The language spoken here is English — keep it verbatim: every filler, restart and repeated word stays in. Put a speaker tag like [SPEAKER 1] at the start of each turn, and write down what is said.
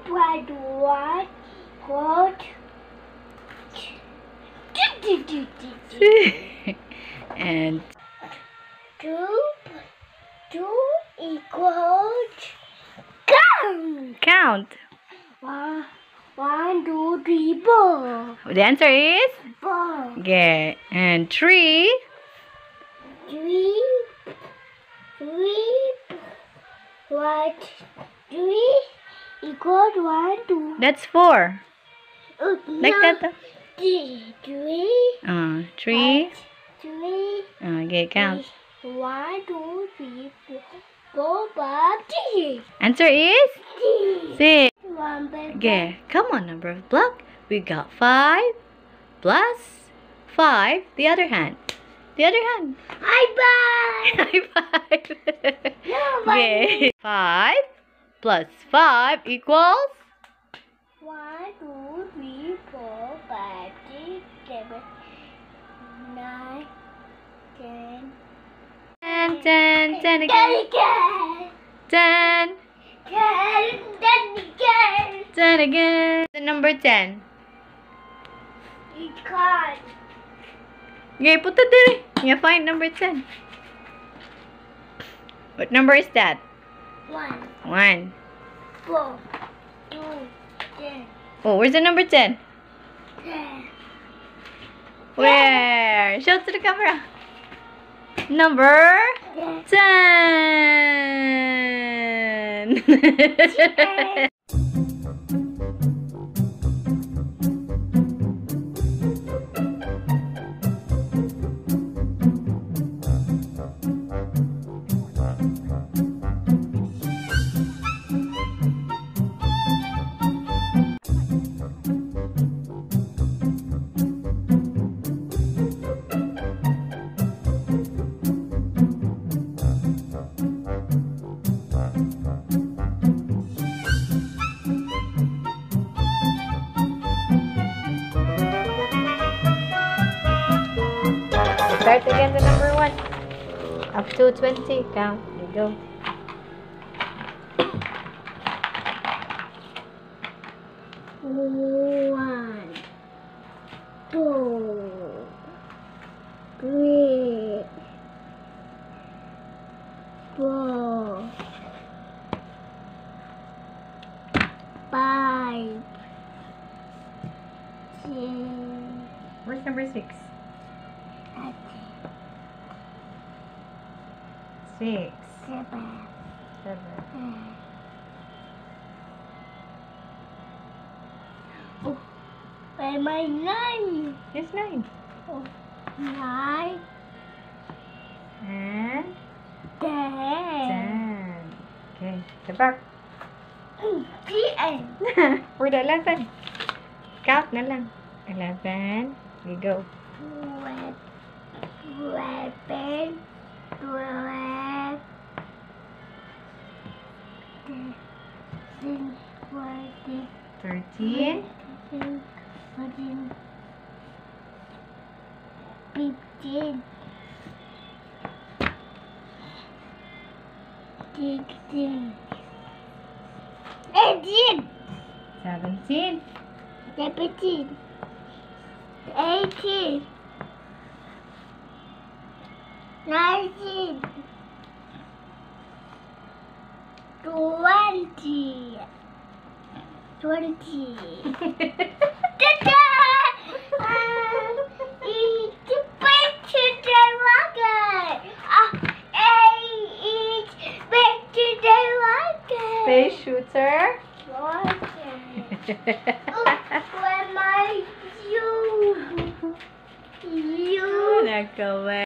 [SPEAKER 1] What? What? What?
[SPEAKER 2] And
[SPEAKER 1] Two. Two equals count.
[SPEAKER 2] count.
[SPEAKER 1] One, one, two, three, four.
[SPEAKER 2] The answer is
[SPEAKER 1] Four.
[SPEAKER 2] yeah. And three.
[SPEAKER 1] Three. Three. What? Three equals one, two.
[SPEAKER 2] That's four.
[SPEAKER 1] Uh,
[SPEAKER 2] Like
[SPEAKER 1] no.
[SPEAKER 2] that.
[SPEAKER 1] Three. Three.
[SPEAKER 2] Uh, three.
[SPEAKER 1] What? Three.
[SPEAKER 2] Uh, okay, count.
[SPEAKER 1] One, two, three, four, four, five, six.
[SPEAKER 2] Answer is
[SPEAKER 1] Six.
[SPEAKER 2] six.
[SPEAKER 1] One, baby.
[SPEAKER 2] Okay, come on, number of block. We got five plus five. The other hand. The other hand.
[SPEAKER 1] High five.
[SPEAKER 2] High five.
[SPEAKER 1] No,
[SPEAKER 2] Okay. Five plus five equals
[SPEAKER 1] One, two, three, four, five, six, seven, nine, ten.
[SPEAKER 2] ten, ten, ten
[SPEAKER 1] Ten
[SPEAKER 2] again.
[SPEAKER 1] again.
[SPEAKER 2] Ten,
[SPEAKER 1] Ten, ten again.
[SPEAKER 2] ten again. The number ten.
[SPEAKER 1] It's card.
[SPEAKER 2] Okay, put it there. You find number ten. What number is that?
[SPEAKER 1] One,
[SPEAKER 2] One.
[SPEAKER 1] four, two, ten,
[SPEAKER 2] Oh, where's the number ten?
[SPEAKER 1] ten.
[SPEAKER 2] Where? Show it to the camera. Number
[SPEAKER 1] Ten.
[SPEAKER 2] ten. Start again the number one. Up to twenty. Count. There you go.
[SPEAKER 1] One, two, three, four, five, six,
[SPEAKER 2] Where's number six? Six.
[SPEAKER 1] seven,
[SPEAKER 2] Seven.
[SPEAKER 1] oh, where my nine?
[SPEAKER 2] It's nine.
[SPEAKER 1] Oh, nine,
[SPEAKER 2] And
[SPEAKER 1] ten,
[SPEAKER 2] ten. Okay. The back.
[SPEAKER 1] ten.
[SPEAKER 2] For the eleven. Count na lang. Eleven. We go.
[SPEAKER 1] Twelve, eleven, twelve, thirteen, fourteen,
[SPEAKER 2] Thirteen.
[SPEAKER 1] fifteen, fourteen, fifteen, sixteen, eighteen,
[SPEAKER 2] Seventeen.
[SPEAKER 1] seventeen, eighteen, nineteen, twenty, twenty. Ta-da! Um, it's a picture rocket. Ah, it's picture rocket.
[SPEAKER 2] Space shooter.
[SPEAKER 1] Rocket. Oh, where my you? You.
[SPEAKER 2] Nagkawa.